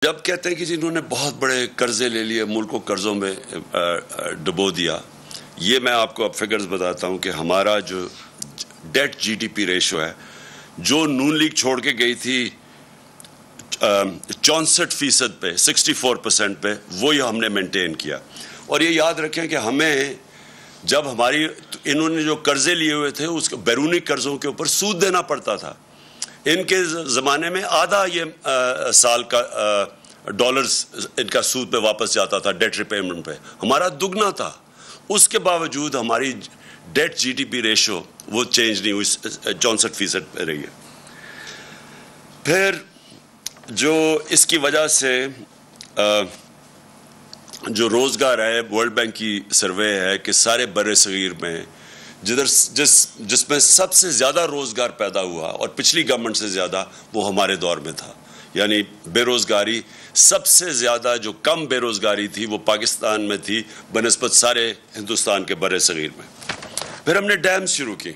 جب کہتے ہیں کہ جنہوں نے بہت بڑے قرضے لے لیے، ملک کو قرضوں میں ڈبو دیا، یہ میں آپ کو اب فگرز بتاتا ہوں کہ ہمارا جو debt G D P ratio ہے، جو نون لیگ چھوڑ کے گئی تھی 64% پہ، 64% پہ، وہی ہم نے مینٹین کیا۔ اور یہ یاد رکھیں کہ ہمیں جب انہوں نے جو قرضے لیے ہوئے تھے، اس بیرونی قرضوں کے اوپر سود دینا پڑتا تھا۔ ان کے زمانے میں آدھا یہ سال کا ڈالرز ان کا سود پہ واپس جاتا تھا، ڈیٹ ریپیمنٹ پہ، ہمارا دگنا تھا۔ اس کے باوجود ہماری debt G D P ratio وہ چینج نہیں ہوئی، 64% پہ رہی ہے۔ پھر جو اس کی وجہ سے جو روزگار ہے، ورلڈ بینک کی سروے ہے کہ سارے بر صغیر میں جس میں سب سے زیادہ روزگار پیدا ہوا اور پچھلی گورنمنٹ سے زیادہ، وہ ہمارے دور میں تھا۔ یعنی بے روزگاری سب سے زیادہ جو کم بے روزگاری تھی وہ پاکستان میں تھی بنسبت سارے ہندوستان کے بر صغیر میں۔ پھر ہم نے ڈیمز شروع کی۔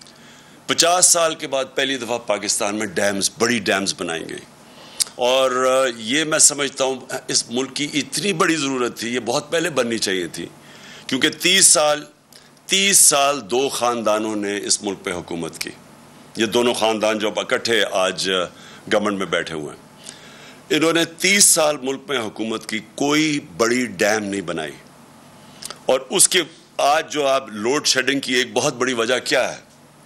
50 سال کے بعد پہلی دفعہ پاکستان میں بڑی ڈیمز بنائی گئی، اور یہ میں سمجھتا ہوں اس ملک کی اتنی بڑی ضرورت تھی، یہ بہت پہلے بننی چاہیے تھی، کیونکہ 30 سال دو خاندانوں نے اس ملک پہ حکومت کی۔ یہ دونوں خاندان جو اکٹھے آج گورنمنٹ میں بیٹھے ہوئے ہیں، انہوں نے 30 سال ملک میں حکومت کی، کوئی بڑی ڈیم نہیں بنائی۔ اور اس کے آج جو آپ لوڈ شیڈنگ کی ایک بہت بڑی وجہ کیا ہے؟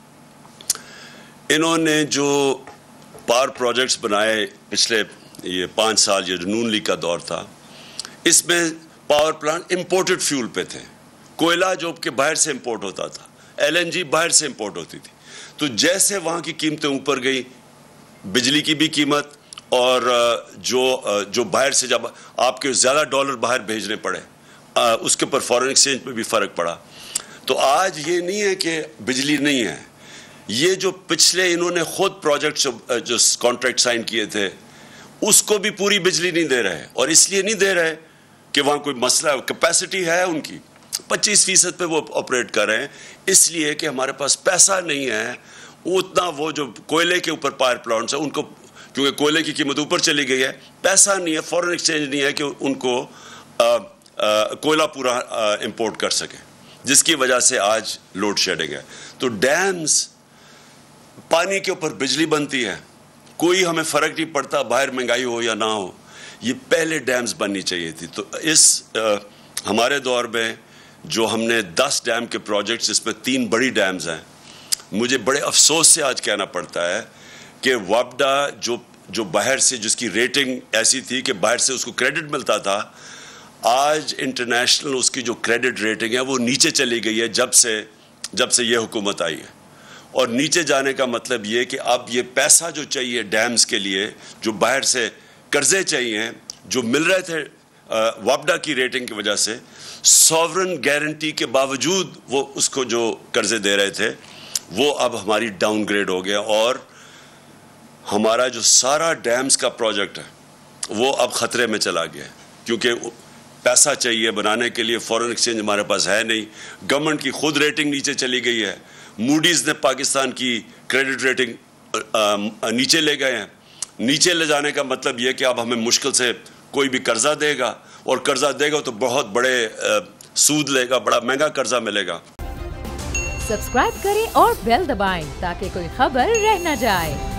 انہوں نے جو پاور پروجیکٹس بنائے پچھلے یہ 5 سال، یہ نون لیگ کا دور تھا، اس میں پاور پلانٹ امپورٹڈ فیول پہ تھے۔ کوئلہ جو کہ باہر سے امپورٹ ہوتا تھا، ایل این جی باہر سے امپورٹ ہوتی تھی۔ تو جیسے وہاں کی قیمتیں اوپر گئی، بجلی کی بھی قیمت، اور جو باہر سے جب آپ کے زیادہ ڈالر باہر بھیجنے پڑے، اس کے اوپر فارن ایکسچینج میں بھی فرق پڑا۔ تو آج یہ نہیں ہے کہ بجلی نہیں ہے، یہ جو پچھلے انہوں نے خود پروجیکٹ جو کانٹریکٹ سائن کیے تھے، اس کو بھی پوری بجلی نہیں دے رہے۔ اور اس لیے نہیں دے رہے کہ وہاں کوئی مسئلہ ہے، کیپیسٹی ہے ان کی 25% پہ وہ آپریٹ کر رہے ہیں، اس لیے کہ ہمارے پاس پیسہ نہیں ہے اتنا۔ وہ جو کوئلے کے اوپر پاور پلانٹس ہیں، ان کو کیونکہ کوئلے کی قیمت اوپر چلی گئی ہے، پیسہ نہیں ہے، فارن ایکسچینج نہیں ہے کہ ان کو کوئلہ پورا امپورٹ کر سکے، جس کی وجہ سے آج لوڈ شیڈنگ ہے۔ تو ڈیمز، پانی کے اوپر بجلی بنتی ہے، کوئی ہمیں فرق نہیں پڑتا باہر مہنگائی ہو یا نہ ہو، یہ پہلے ڈیمز بننی چاہیے تھی۔ تو ہمارے دور میں جو ہم نے 10 ڈیم کے پروجیکٹس، اس میں 3 بڑی ڈیمز ہیں، مجھے بڑے افسوس سے آج کہنا پڑتا ہے کہ وابڈا جو باہر سے، جس کی ریٹنگ ایسی تھی کہ باہر سے اس کو کریڈٹ ملتا تھا، آج انٹرنیشنل اس کی جو کریڈٹ ریٹنگ ہے وہ نیچے چلی گئی ہے جب سے یہ حکومت آئی ہے۔ اور نیچے جانے کا مطلب یہ کہ اب یہ پیسہ جو چاہیے ڈیمز کے لیے، جو باہر سے قرضے چاہیے، جو مل رہے تھے وابڈا کی ریٹنگ کی وجہ سے، سوورن گارنٹی کے باوجود وہ اس کو جو قرضے دے رہے تھے، وہ اب ہماری ڈاؤن گریڈ ہو گیا، اور ہمارا جو سارا ڈیمز کا پروجیکٹ ہے وہ اب خطرے میں چلا گیا ہے، کیونکہ پیسہ چاہیے بنانے کے لیے، فارن ایکسچینج ہمارے پاس ہے نہیں، گورنمنٹ کی خود ریٹنگ نیچے چلی گئی ہے، موڈیز نے پاکستان کی کریڈٹ ریٹنگ نیچے لے گئے ہیں۔ نیچے لے جانے کا مطلب یہ کہ اب ہمیں مشکل سے کوئی بھی قرضہ دے گا، اور قرضہ دے گا تو بہت بڑے سود لے گا، بڑا مہنگا قرضہ ملے گا۔ سبسکرائب کریں اور بیل دبائیں تاکہ کوئی خبر رہ نہ جائے۔